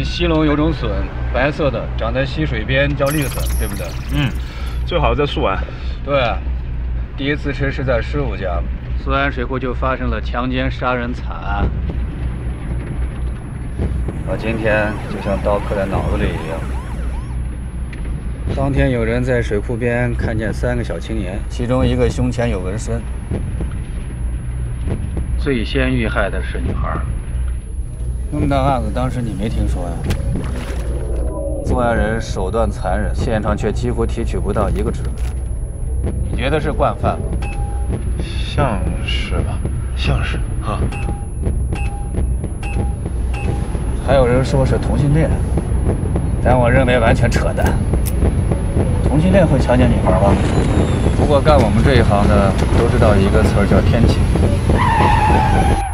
西龙有种笋，白色的，长在溪水边，叫绿笋，对不对？ 嗯，最好在树湾。 对，第一次吃是在师傅家，苏安水库就发生了强奸杀人惨案。我今天就像刀刻在脑子里一样。当天有人在水库边看见3个小青年，其中一个胸前有纹身。最先遇害的是女孩。那么大案子，当时你没听说呀？作案人手段残忍，现场却几乎提取不到一个指纹。你觉得是惯犯吗？ 像是吧，像是啊。 还有人说是同性恋，但我认为完全扯淡。同性恋会强奸女孩吗？不过干我们这一行的都知道一个词儿叫天谴。